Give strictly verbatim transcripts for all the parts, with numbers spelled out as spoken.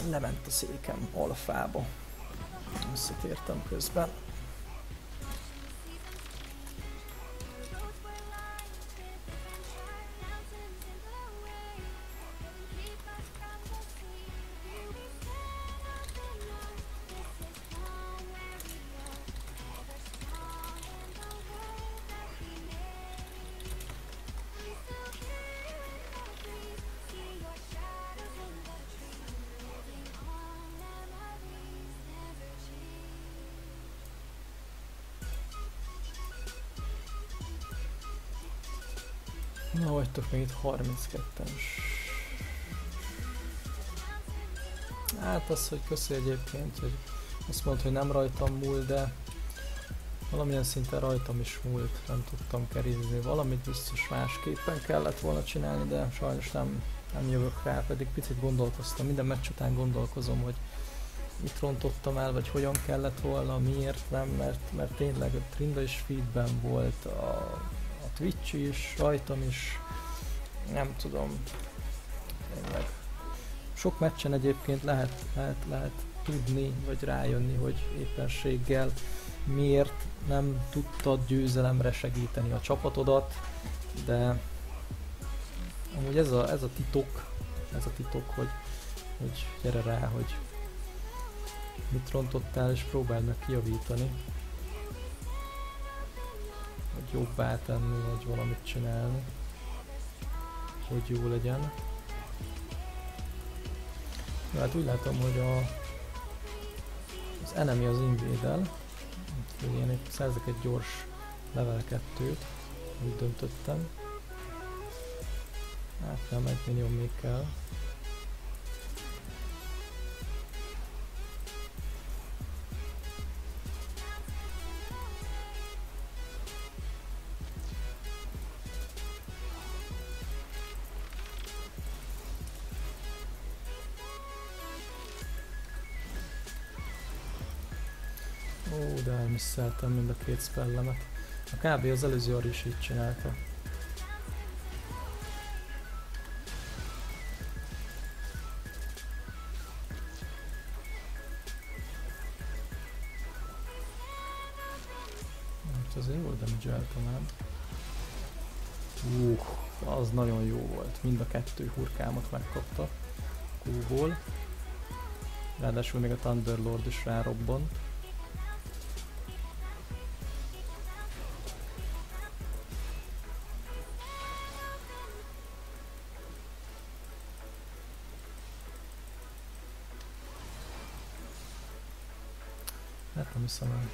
lement a székem alfába. Visszatértem közben. Na, vagytok még itt harminckettes. Hát az, hogy köszi egyébként, hogy azt mondta, hogy nem rajtam múlt, de valamilyen szinten rajtam is múlt, nem tudtam kerízni. Valamit biztos másképpen kellett volna csinálni, de sajnos nem, nem jövök rá, pedig picit gondolkoztam. Minden meccs után gondolkozom, hogy mit rontottam el, vagy hogyan kellett volna, miért nem, mert, mert tényleg a Trinda is feedben volt, a, a Twitch is, rajtam is, nem tudom, tényleg. Sok meccsen egyébként lehet, lehet, lehet tudni, vagy rájönni, hogy éppenséggel miért nem tudtad győzelemre segíteni a csapatodat, de amúgy ez a, ez a titok, ez a titok, hogy, hogy gyere rá, hogy mit rontottál, és próbáld meg kijavítani, hogy jobbá tenni, vagy valamit csinálni, hogy jó legyen. Ja, hát úgy látom, hogy a, az enemy az invédel, úgyhogy én itt szerzek egy gyors level kettőt, úgy döntöttem. Hát nem, egy millió még kell. Ó, de elmisszeltem mind a két spellemet. A kb. Az előző Ari is így csinálta. Most azért jól damage-eltem el. Uh, az nagyon jó volt. Mind a kettő hurkámat megkapta Q-ból. Ráadásul még a Thunderlord is rárobbant. Hát nem hiszem el.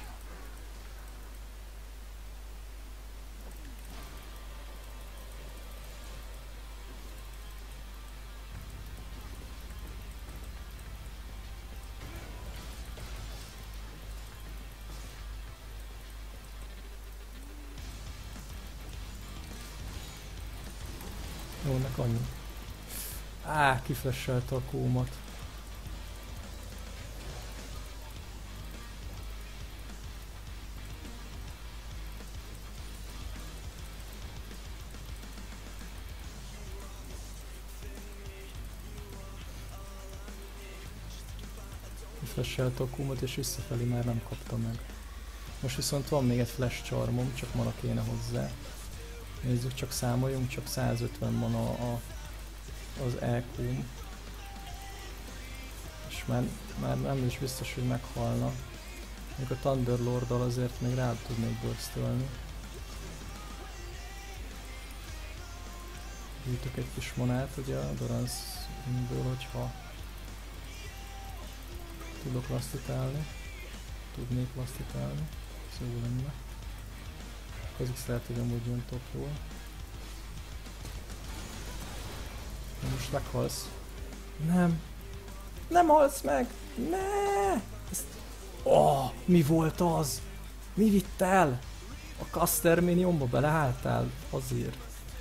Jó, nek annyi. Á, kiflashelte a kómat. Kiflashelte a kómat, és visszafelé már nem kapta meg. Most viszont van még egy flash charmom, csak mana kéne hozzá. Nézzük, csak számoljunk, csak százötven mana a, az é kú-m. És már, már nem is biztos, hogy meghalna. Még a Thunderlorddal azért még rá tudnék burstölni. Gyűjtök egy kis manát, ugye a Dorance-ből, hogyha tudok lasztitálni. Tudnék lasztitálni, ez jó lenne. Az is lehet, hogy amúgy jön topról. Most meghalsz. Nem. Nem halsz meg! Ne! Ezt... Oh, mi volt az? Mi vitt el? A caster minionba beleálltál? Azért.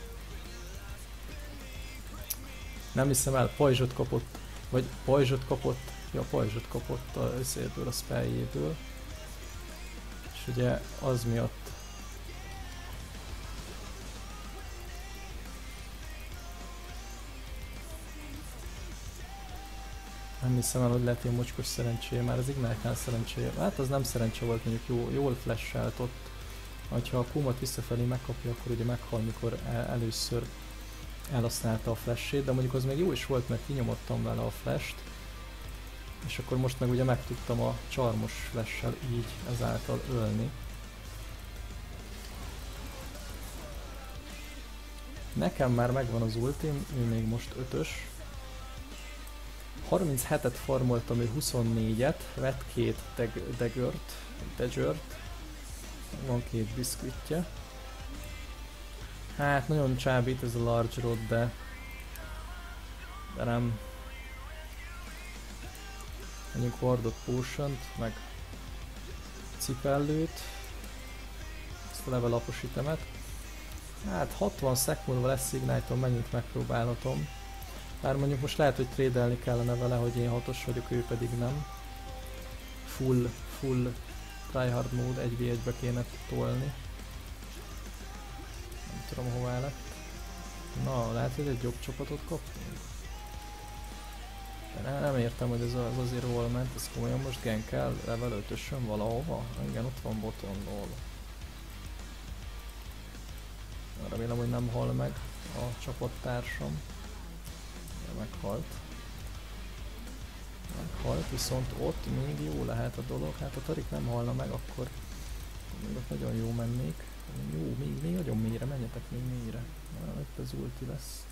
Nem hiszem el, pajzsot kapott. Vagy pajzsot kapott. Ja, pajzsot kapott a összéből, a spelljéből. És ugye az miatt Nem hiszem el, hogy lehet ilyen mocskos szerencséje, már az Ignite-nál szerencséje. Hát az nem szerencse volt, mondjuk jó, jól flash-elt ott. Ha a Kumat visszafelé megkapja, akkor ugye meghal, mikor el, először elhasználta a flash-ét, de mondjuk az még jó is volt, mert kinyomottam vele a flash-t. És akkor most meg ugye meg tudtam a charmos flash-sel így ezáltal ölni. Nekem már megvan az ultim, ő még most ötös. harminchetet farmoltam, ő huszonnégyet, vett két daggert, daggert. Van két biszkvitje. Hát nagyon csábít ez a large rod, de... De nem... Menjünk wardot, potion-t, meg cipellőt. Ezt a level up-os itemet. Hát hatvan szek múlva lesz Ignite-on, mennyit megpróbálhatom. Bár mondjuk most lehet, hogy trédelni kellene vele, hogy én hatos vagyok, ő pedig nem. Full, full tryhard mód, egy vé egybe kéne tolni. Nem tudom hová lett. Na, lehet, hogy egy jobb csapatot kaptunk. De nem értem, hogy ez az azért hol ment, ez komolyan most gankel level ötösön valahova? Igen, ott van boton, lol. Remélem, hogy nem hal meg a csapattársam. Meghalt. Meghalt, viszont ott még jó lehet a dolog. Hát a Tarik nem halna meg, akkor még ott nagyon jó mennék. Jó, még, még nagyon mélyre, menjetek még mélyre. Na, itt az ulti lesz.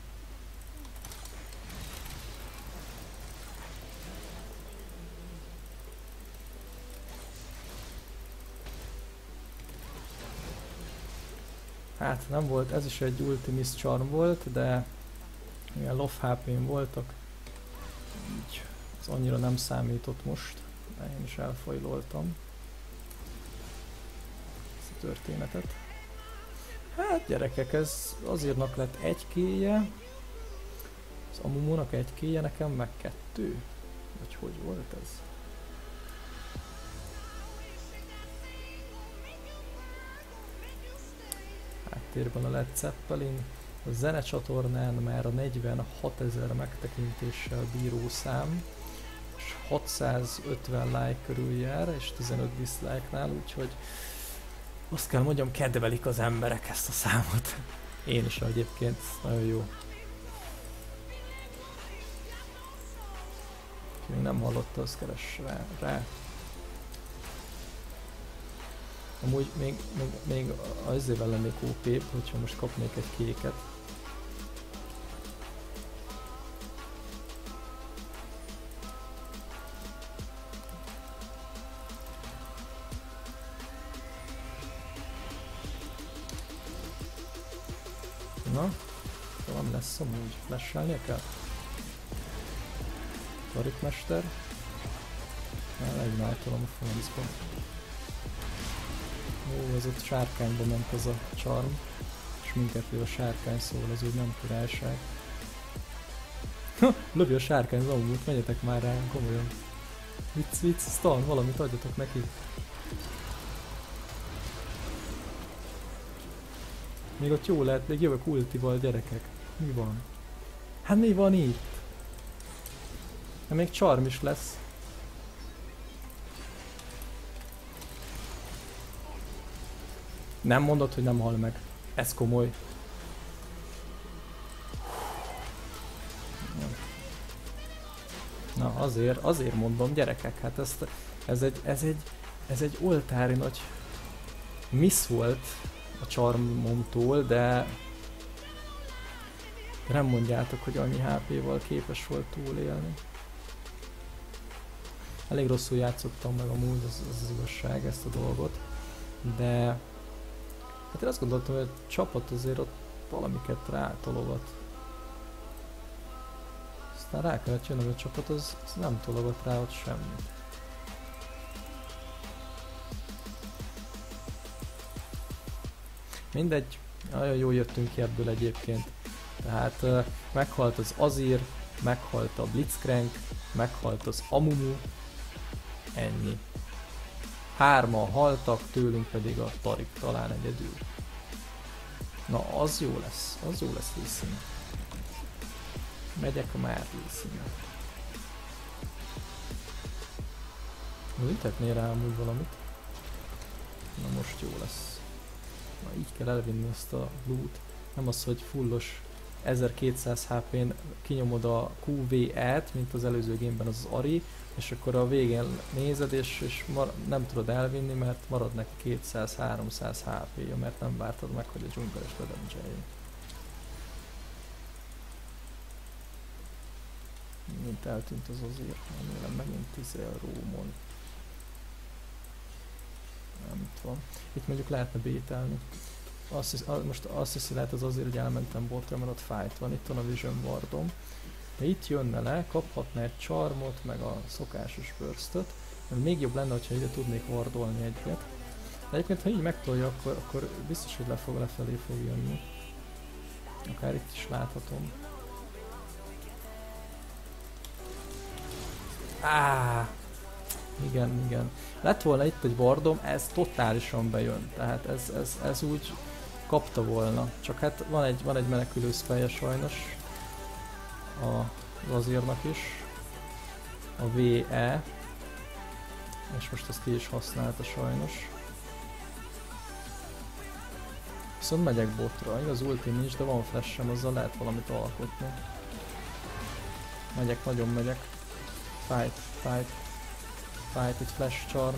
Hát nem volt, ez is egy ultimis charm volt, de ilyen low há pén voltak, így ez annyira nem számított most, de én is elfajloltam ezt a történetet. Hát gyerekek, ez azírnak lett egy kéje, az Amumónak egy kéje, nekem meg kettő, vagy hogy volt ez? Háttérben a Led Zeppelin, a zenecsatornán már a negyvenhatezer megtekintéssel bíró szám, és hatszázötven like körül jár, és tizenöt dislike-nál, úgyhogy azt kell mondjam, kedvelik az emberek ezt a számot. Én is egyébként, nagyon jó. Ki még nem hallotta, az keres rá. rá. Amúgy még, még, még azért lennék ó pé-b, hogyha most kapnék egy kéket. Na, valami lesz amúgy, flashelnie kell. Tarik mester. Elignáltalom a francba. Ó, ez ott sárkányba ment ez a charm, és minket lő a sárkány, szóval ez úgy nem királyság. Lövi a sárkány zombút, menjetek már rá, komolyan. Vicc, vicc, stun, valamit adjatok neki. Még ott jó lehet, még jövök ultival, gyerekek. Mi van? Hát mi van itt? Hát még charm is lesz. Nem mondod, hogy nem hal meg. Ez komoly. Na azért, azért mondom, gyerekek, hát ezt, ez egy, ez egy, ez egy oltári nagy miss volt a charmomtól, de nem mondjátok, hogy annyi há pé-val képes volt túlélni. Elég rosszul játszottam meg amúgy, az, az, az igazság, ezt a dolgot, de hát én azt gondoltam, hogy a csapat azért ott valamiket rátologat. Aztán rá kellett jönnöm, hogy a csapat az, az nem tologat rá ott semmit. Mindegy, nagyon jól jöttünk ki ebből egyébként. Tehát uh, meghalt az Azir, meghalt a Blitzcrank, meghalt az Amumu. Ennyi. Hárman haltak, tőlünk pedig a Tarik talán egyedül. Na, az jó lesz, az jó lesz Lee Sin. Megyek már Lee Sin-re. Ütetnél rá amúgy valamit. Na most jó lesz. Na így kell elvinni ezt a loot. Nem az, hogy fullos ezerkétszáz há pén kinyomod a kú vé é-t, mint az előző gameben az, az Ari, és akkor a végén nézed, és, és nem tudod elvinni, mert marad neki kétszáz-háromszáz há pé-ja, mert nem vártad meg, hogy a dzsungeles ledamage-eljön. Mint eltűnt az azért, remélem megint tíz rómon. Nem itt van. Itt mondjuk lehetne bételni. Azt hisz, most azt hiszi lehet az azért, hogy elmentem botra, mert ott fight van, itt van a Vision Wardom. De itt jönne le, kaphatna egy charmot, meg a szokásos burstot. Még jobb lenne, hogyha ide tudnék wardolni egyet. De egyébként, ha így megtolja, akkor, akkor biztos, hogy le fog, lefelé fog jönni. Akár itt is láthatom. Áh! Igen, igen. Lett volna itt egy wardom, ez totálisan bejön. Tehát ez, ez, ez úgy kapta volna. Csak hát van egy, van egy menekülő spellje sajnos. A Azirnak is. A vé é. És most ezt ki is használta sajnos. Viszont megyek botra. Igaz, ulti nincs, de van flash-em, azzal lehet valamit alkotni. Megyek, nagyon megyek. Fight, fight. Fight, itt flash charm.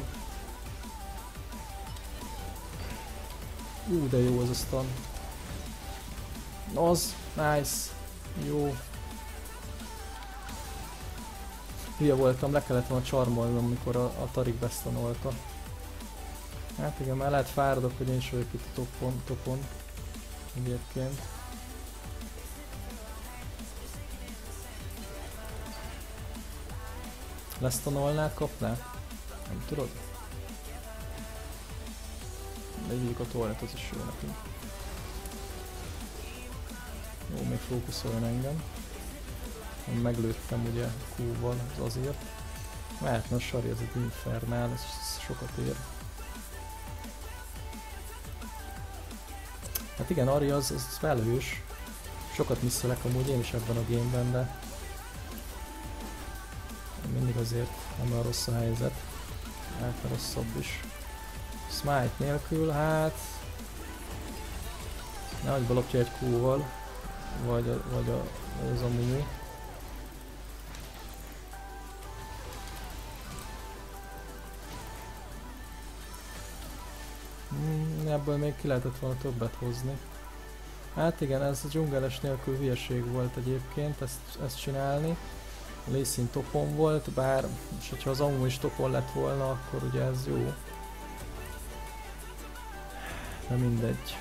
Ú, de jó az a stun. Az, nice. Jó. Hülye voltam, le kellett volna charmolnom, amikor a, a Tarik bestanolta. Hát igen, már lehet fáradok, hogy én is vagyok itt a topon, topon. Egyébként. Lestanolnád, kapnál? Nem tudod? De így a torret, az is jó nekünk. Jó, még fókuszoljon engem. Meglőttem ugye Q-val az azért. Mehetne a Sari, ez egy infernál, ez, ez sokat ér. Hát igen, Ari az, az felhős. Sokat misszelek amúgy én is ebben a gameben, de mindig azért nem olyan rossz a helyzet. Hát rosszabb is. Smite nélkül, hát nehogy belopja egy Q-val, vagy, a, vagy a, az a Mumu. Hmm, ebből még ki lehetett volna többet hozni. Hát igen, ez a dzsungeles nélkül hülyeség volt egyébként ezt, ezt csinálni. Lee Sin topon volt, bár és hogyha az Amumu is topon lett volna, akkor ugye ez jó. De mindegy.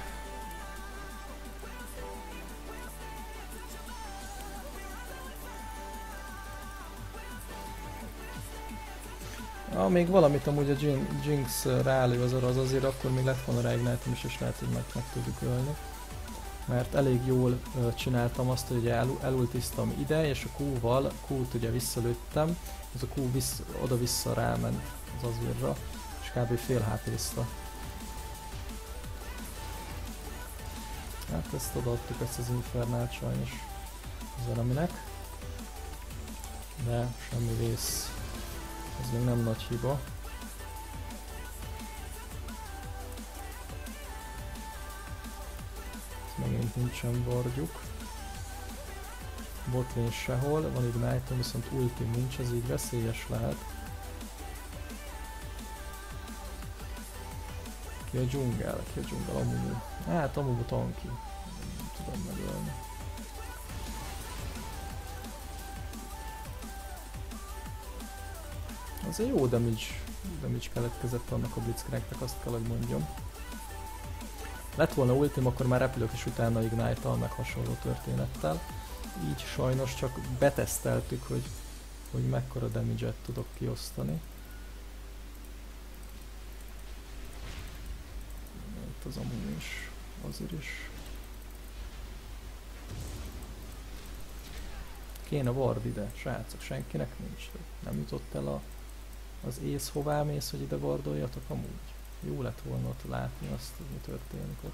Ah, még valamit amúgy a Jinx rálő az az azért, akkor még lett volna rá Ignite-om is, és lehet, hogy meg, meg tudjuk ölni. Mert elég jól uh, csináltam azt, hogy el, elultiztam ide, és a Q-val, Q-t ugye visszalőttem, ez a Q vissz, oda-vissza ráment az Azirra, és kb. Fél há pé-zta. Hát ezt odaadtuk, ezt az Infernált sajnos az valaminek. De semmi vész. Ez még nem nagy hiba. Megint nincsen wardjuk. Botlane sehol, van Ignite-om, viszont ultim nincs, ez így veszélyes lehet. Ki a dzsungel? Ki a dzsungel? Amumu. Hát Amumu tanki. Nem tudom megölni. Azért jó damage, damage keletkezett annak a Blitzcranknek, azt kell, hogy mondjam. Lett volna ultim, akkor már repülök is utána Ignite-tal, meg hasonló történettel. Így sajnos csak beteszteltük, hogy, hogy mekkora damage-et tudok kiosztani. Itt az Amumu is, azért is. Kéne ward ide, srácok, senkinek nincs. Nem jutott el a, az ész, hová mész, hogy ide wardoljatok amúgy. Jó lett volna ott látni azt, hogy mi történik ott.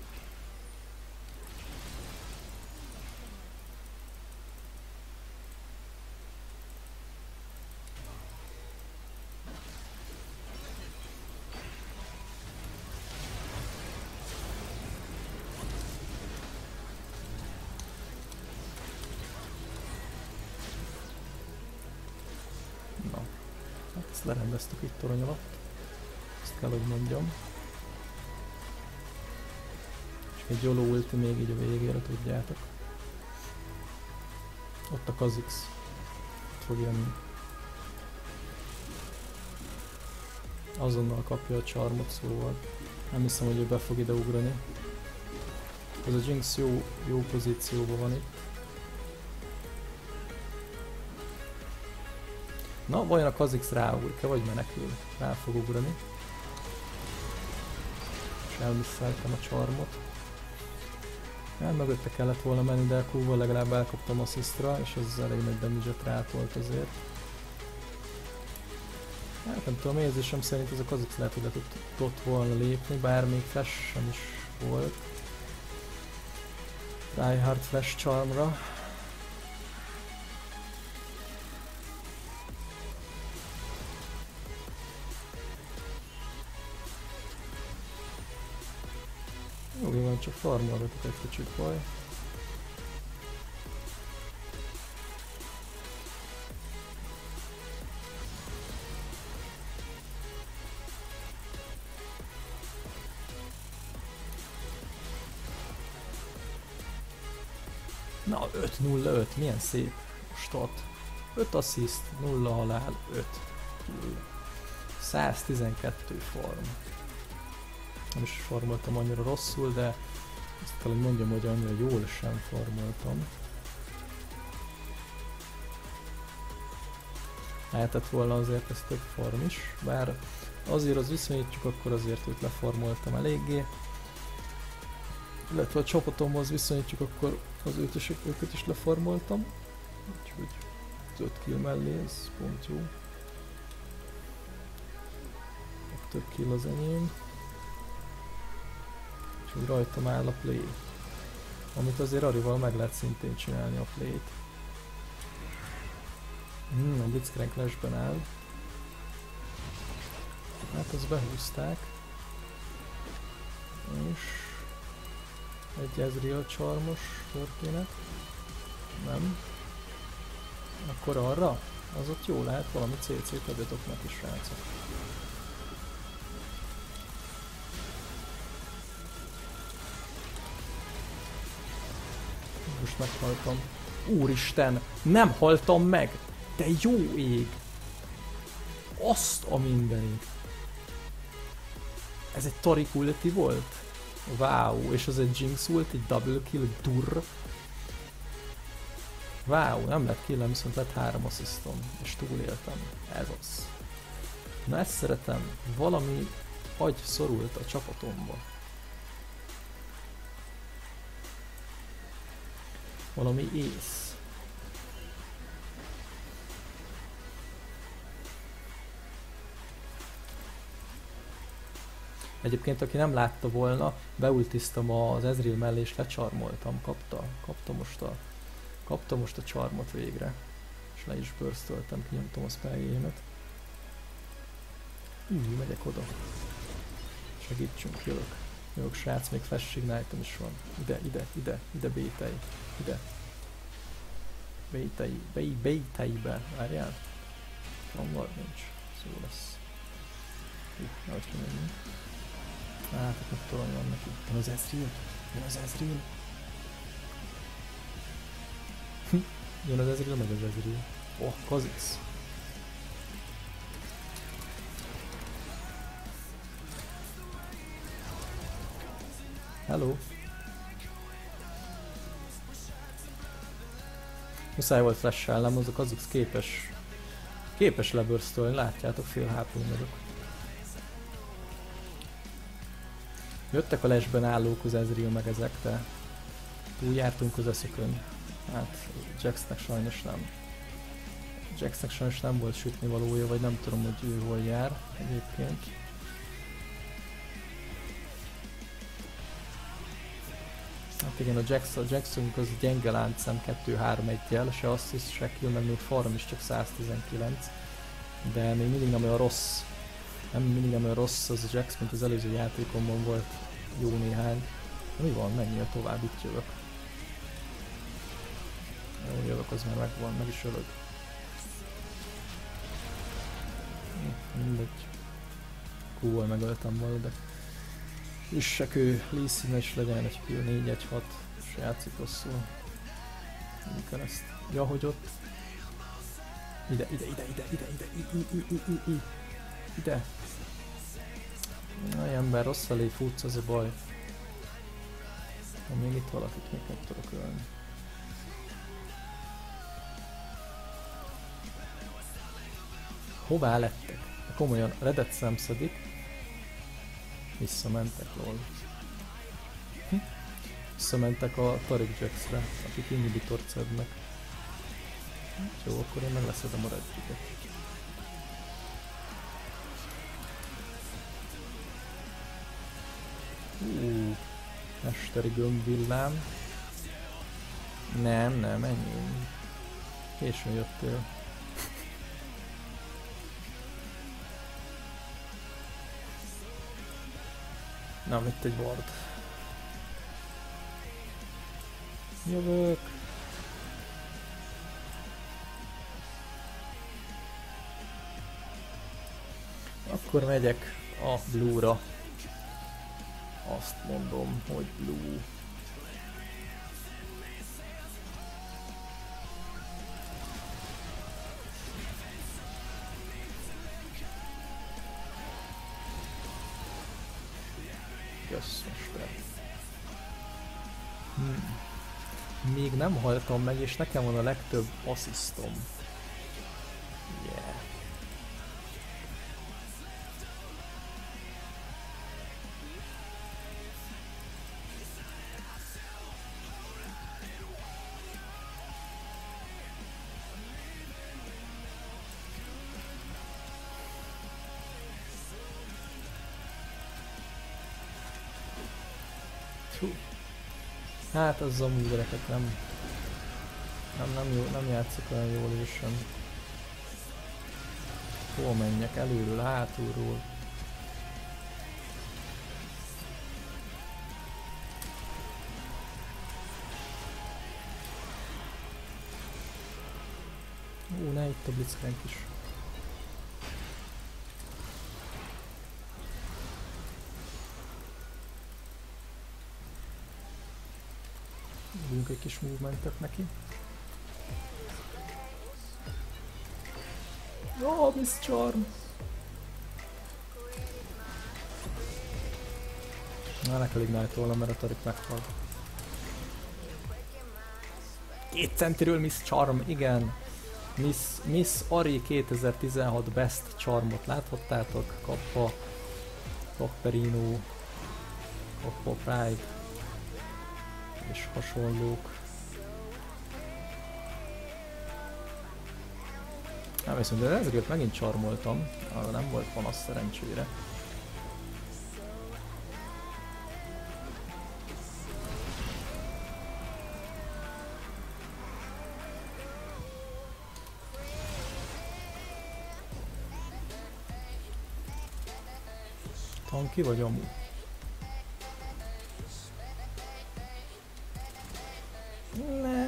Ezt lerendeztük itt torony alatt. Ezt kell, hogy mondjam. És egy Yolo ulti még így a végére, tudjátok. Ott a Kha'Zix. Ott fog jönni. Azonnal kapja a charmot, szóval nem hiszem, hogy ő be fog ide ugrani. Ez a Jinx jó, jó pozícióban van itt. Na, vajon a Kha'Zix ráugrik-e, vagy menekül? Rá fog ugrani. És elmisszeltem a charmot. El mögötte kellett volna menni, de Q-val legalább elkaptam asszisztra, és az elég nagy damage-et rátolt azért. Hát nem tudom, érzésem szerint ez a Kha'Zix lehet, hogy le tudott volna lépni, bár még flash sem is volt. Tryhard flash charmra. Jó, van, csak farmolgatok egy kicsit, baj. Na, öt nulla öt, milyen szép stat. öt assziszt, nulla halál, öt kill. száztizenkettő farm. Nem is farmoltam annyira rosszul, de azt kell, hogy mondjam, hogy annyira jól sem farmoltam. Lehetett volna azért ez több farm is, bár azért az viszonyítjuk, akkor azért őt lefarmoltam eléggé. Illetve a csapatomhoz viszonyítjuk, akkor az őt is, őket is lefarmoltam. Úgyhogy az öt kill mellé, ez pont jó. A több kill az enyém. Úgyhogy rajtam áll a play. Amit azért Arival meg lehet szintén csinálni a play-t. Hmm, a Blitzcrank Clash-ben áll. Hát azt behúzták. És egy Ezreal charmos történet. Nem. Akkor arra? Az ott jó lehet, valami cé cét adjatok neki, srácok. Most meghaltam. Úristen, nem haltam meg! De jó ég! Azt a mindenit! Ez egy Taric ulti volt? Wow, és az egy Jinx ulti, egy double kill, durr. Wow, nem lett killem, viszont lett három asszisztom, és túléltem. Ez az. Na ezt szeretem, valami agy szorult a csapatomba. Valami ész. Egyébként, aki nem látta volna, beultiztam az Ezreal mellé és lecsarmoltam, kapta, kapta most a, kapta most a charmot végre. És le is burstoltam, kinyomtam a spellgame-et. Úgy, megyek oda. Segítsünk, jövök. Jövök, srác, még flash ignite-om is van. Ide, ide, ide, ide bétej. Ide. Bétei, béj, béteibe. Várjál? Van nincs. Szó lesz. Hú, nehogy kimenjünk. Hát, ott meg torony van neki. Jön az Ezreal? Jön az Ezreal? Jön az Ezreal, meg az Ezreal. Oh, Kha'Zix. Hello. Muszáj volt flash-elnem, azok azok képes képes leburstolni, látjátok, fél há pé vagyok. Jöttek a lesben állók az Ezreal meg ezek, de túl jártunk az eszökön. Hát Jaxnek sajnos nem. Jaxnek sajnos nem volt sütni valója, vagy nem tudom, hogy ő hol jár egyébként. Hát igen, a Jax, a Jaxunk az gyenge láncszem kettő három egy-jel, se assist, se kill, meg még farm is csak száztizenkilenc. De még mindig nem olyan rossz. Nem mindig nem olyan rossz az a Jax, mint az előző játékomban volt jó néhány. De mi van? Menjél tovább, itt jövök. Jó, jövök, az már megvan, meg is ölök. Mindegy. Q-val megöltem volna, de üssek ő Lee Sin is legyen egy Q négy egy hat és játszik rosszul. Mikor ezt... Ja, hogy ott... Ide, ide, ide, ide, ide, ide, ide, ide, ide, ide, ide. Jaj, ember, rossz felé futsz, az a baj. Ha még itt valakit még meg tudok ölni. Hová lettek? Komolyan, Redet szemszedik. Visszamentek, lol. Hm? Visszamentek a Taric Jax-re, akik inhibitort szednek. Jó, akkor én meg leszedem a Reddiket. Uh, mesteri gömbvillám. Nem, nem, ennyi. Későn jöttél. Na, itt egy ward. Jövök. Akkor megyek a Blue-ra. Azt mondom, hogy Blue. Kösz, mester. Hmm. Még nem haltam meg, és nekem van a legtöbb asszisztom. Yeah. Hát az zombie-gereket nem, nem, nem, jó, nem játszik olyan jól ő sem. Hol menjek? Előről, hátulról. Ó, ne itt a Blitzcrank is. Adjunk egy kis movementet neki. Ó, oh, Miss Charm! Na, ne kell ignite-olnom, mert a Taric meghal. Két centiről Miss Charm, igen! Miss, Miss Ari kétezer-tizenhat Best Charmot láthattátok, kappa Properino, kappa Pride és hasonlók. Nem viszont, de ezeket megint charmoltam, arra nem volt panasz szerencsére. Tanki vagy amúgy? Ne.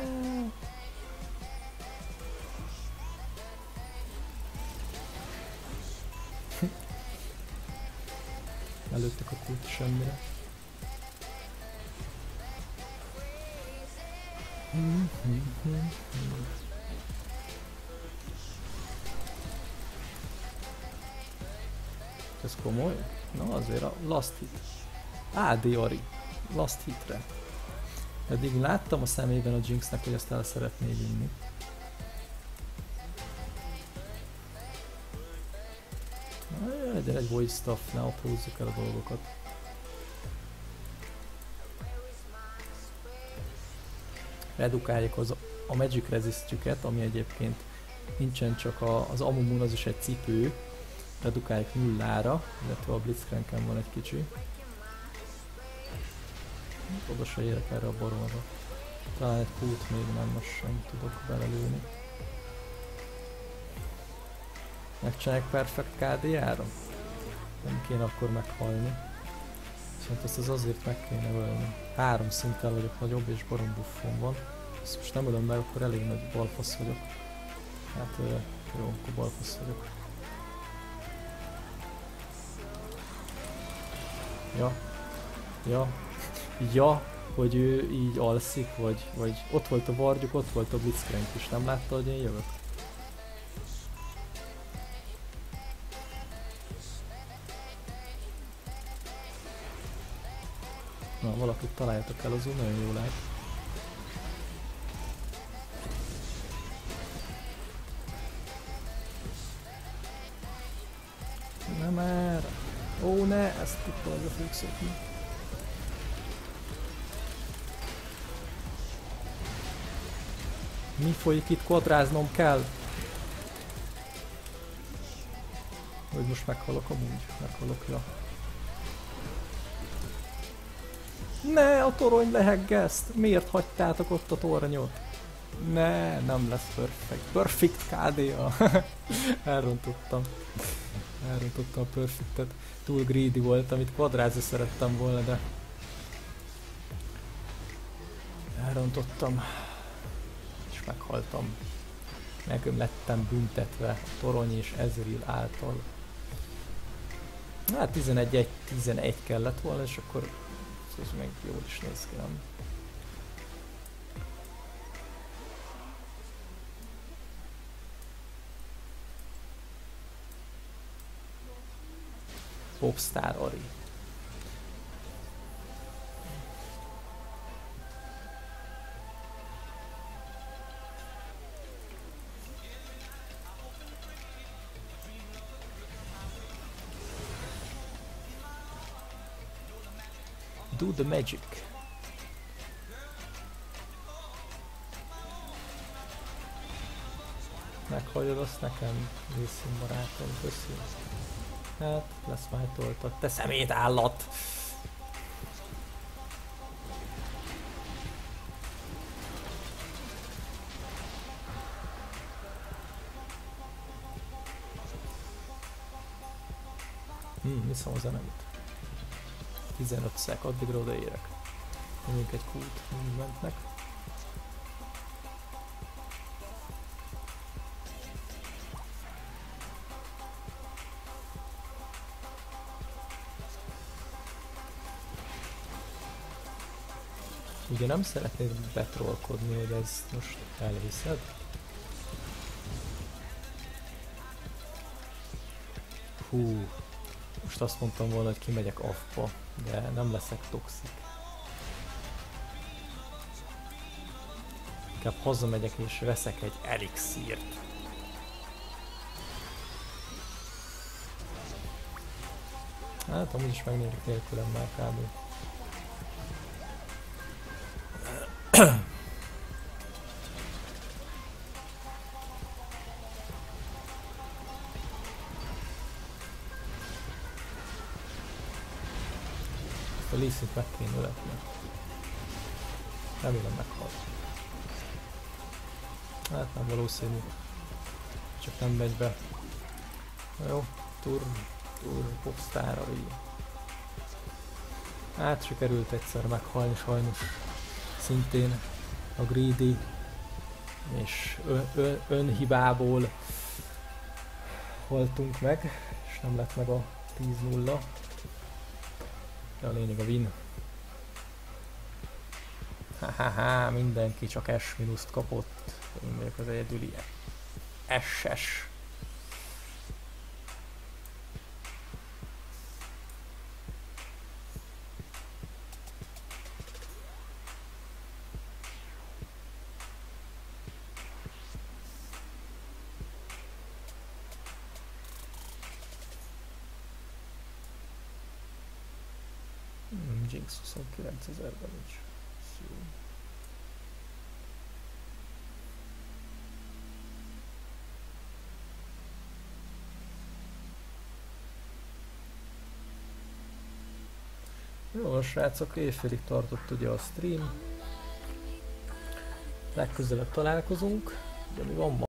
Előttek a kult semmire. Ez komoly? Na azért a last hit. á dé Ari. Last hitre. Eddig láttam a szemében a Jinxnek, hogy ezt el szeretné vinni. Na, legyen egy voice stuff, ne aprózzuk el a dolgokat. Redukáljuk az, a magic resistjüket, ami egyébként nincsen csak a, az Amumun, az is egy cipő. Redukáljuk nullára, illetve a Blitzcranken van egy kicsi. Oda se érek erre a baromra. Talán egy kult még nem, most sem tudok belelőni. Megcsinálják perfekt ká dé-ára? Nem kéne akkor meghalni. Viszont ezt az azért meg kéne ölni. Három szinttel vagyok nagyobb és barom buffon van. Ezt most nem ölöm meg, akkor elég nagy balfasz vagyok. Hát jó, akkor balfasz vagyok. Ja. Ja. Ja, hogy ő így alszik, vagy, vagy ott volt a Vargyuk, ott volt a Blitzcrank is, nem látta, hogy én jövök? Na, valakit találjatok el, az úgy nagyon jó lehet. Nem erre. Ó, ne, ezt tudtam, hogy a fogjuk szokni. Mi folyik itt? Quadráznom kell. Hogy most meghalok amúgy? Meghalok, ja. Ne, a torony leheggeszt! Miért hagytátok ott a tornyot? Ne, nem lesz perfect. Perfect ká dé á. Elrontottam. Elrontottam a perfectet. Túl greedy voltam, itt quadrázni szerettem volna, de... Elrontottam. És meghaltam. Meg lettem büntetve Torony és Ezreal által. Hát tizenegy tizenegy kellett volna, és akkor ez meg jól is néz ki, nem? Popstar Ari. Do the magic. Meghagyod azt nekem, Részim barátom, köszi. Hát, lesz már toltad. Te szemét állat! Hmm, viszem a zeneit. tizenöt szek, addigra odaérek. Mondjuk egy kút movementnek. Ugye nem szeretnéd betrollkodni, hogy ezt most elhiszed? Hú, most azt mondtam volna, hogy kimegyek affba, de nem leszek toxik. Inkább hazamegyek és veszek egy elixírt. Hát amúgy is megnérik nélkülem már kb. A Lee-Sin meg kéne öletni. Remélem meghal. Hát nem valószínű. Csak nem megy be. Na jó, tur, tur, popstar Ari. Hát sikerült egyszer meghalni sajnos. Szintén a greedy és ön, ön, önhibából haltunk meg, és nem lett meg a tíz nulla. De a lényeg a win. Ha-ha-ha, mindenki csak S minuszt kapott. Én vagyok az egyedüli es es. Jinx huszonkilencezer damage. Jó, srácok, éjfélig tartott ugye a stream. Legközelebb találkozunk, de mi van ma?